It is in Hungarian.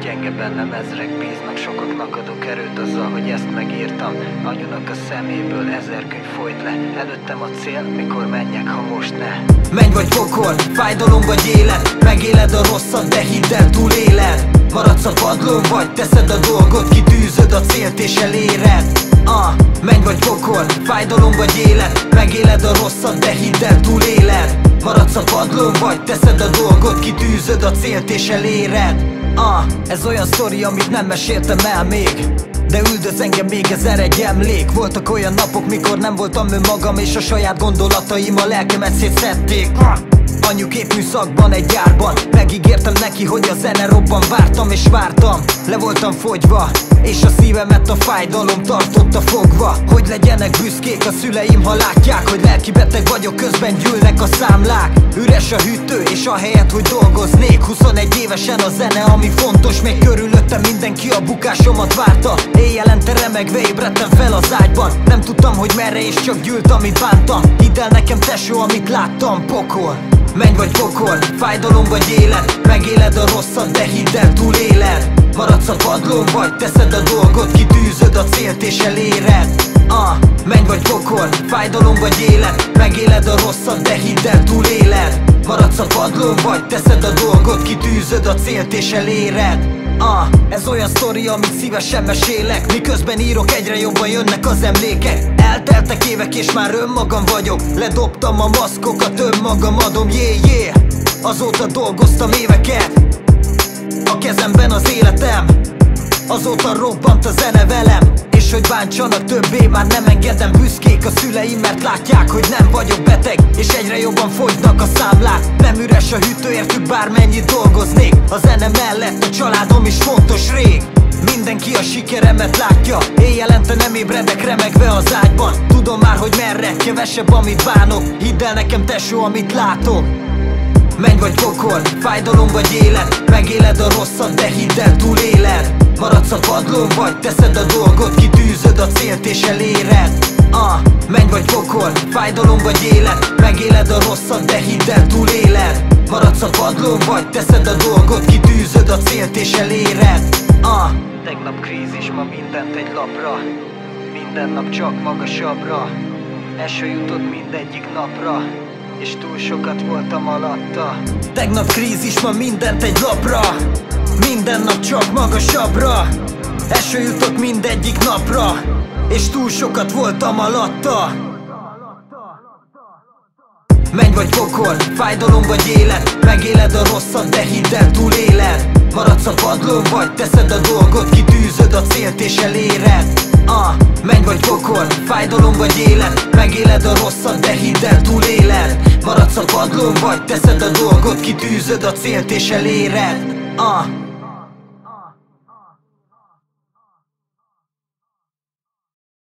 Gyenge bennem, ezrek bíznak, sokaknak adok erőt azzal, hogy ezt megírtam. Anyunak a szeméből 1000 könyv folyt le. Előttem a cél, mikor menjek, ha most ne. Menj vagy pokol, fájdalom vagy élet. Megéled a rosszat, de hidd el, túléled. Maradsz a padlón, vagy teszed a dolgot, kitűzöd a célt és eléred. Menj vagy pokol, fájdalom vagy élet. Megéled a rosszat, de hidd el, túléled. Maradsz a padlón, vagy teszed a dolgot, kitűzöd a célt és eléred. Ez olyan sztori, amit nem meséltem el még, de üldöz engem még 1001 emlék. Voltak olyan napok, mikor nem voltam önmagam, és a saját gondolataim a lelkemet szétszedték. Anyuképp műszakban, egy gyárban megígértem neki, hogy a zene robban. Vártam és vártam, le voltam fogyva, és a szívemet a fájdalom tartotta fogva. Hogy legyenek büszkék a szüleim, ha látják, hogy lelkibeteg vagyok, közben gyűlnek a számlák. Üres a hűtő, és ahelyett, hogy dolgoznék, 21 évesen a zene, ami fontos. Még körülöttem mindenki a bukásomat várta. Éjjelente remegve ébredtem fel az ágyban. Nem tudtam, hogy merre, és csak gyűlt, amit bántam. Hidd el nekem, tesó, amit láttam, pokol. Menj vagy pokol, fájdalom vagy élet. Megéled a rosszat, de hidd el, túléled. Maradsz a padlón, vagy teszed a dolgot, kitűzöd a célt és eléred. Menj vagy pokol, fájdalom vagy élet. Megéled a rosszat, de hidd el, túléled. Maradsz a padlón, vagy teszed a dolgot, kitűzöd a célt és eléred. Ez olyan sztori, amit szívesen mesélek. Miközben írok, egyre jobban jönnek az emlékek. Elteltek évek és már önmagam vagyok. Ledobtam a maszkokat, önmagam adom, yeah. Azóta dolgoztam éveket, a kezemben az életem. Azóta robbant a zene velem, és hogy bántsanak többé már nem engedem. Büszkék a szüleim, mert látják, hogy nem vagyok beteg, és egyre jobban fogynak a számlák. Nem üres a hűtő, értük bármennyit dolgoznék. A zene mellett a családom is fontos rég. Mindenki a sikeremet látja, éjjelente nem ébredek remegve az ágyban. Tudom már, hogy merre, kevesebb amit bánok. Hidd el nekem, tesó, amit látok. Menj vagy pokol, fájdalom vagy élet. Megéled a rosszat, de hidd el, túléled. Maradsz a padlón, vagy teszed a dolgot, kitűzöd a célt és eléred. Menj vagy pokol, fájdalom vagy élet. Megéled a rosszat, de hidd el, túléled. Maradsz a padlón, vagy teszed a dolgot, kitűzöd a célt és eléred. Tegnap krízis, ma mindent egy lapra. Minden nap csak magasabbra. Eső jutott mindegyik napra, és túl sokat voltam alatta. Tegnap krízis, ma mindent egy lapra. Minden nap csak magasabbra. Eső jutott mindegyik napra, és túl sokat voltam alatta. Menj vagy pokol, fájdalom vagy élet. Megéled a rosszat, de hidd el, túléled. Maradsz a padlón, vagy teszed a dolgot, kitűzöd a célt és eléred. Menj vagy pokol, fájdalom vagy élet. Megéled a rosszat, de hidd el, túléled. Maradsz a padlón, vagy teszed a dolgot, kitűzöd a célt és eléred.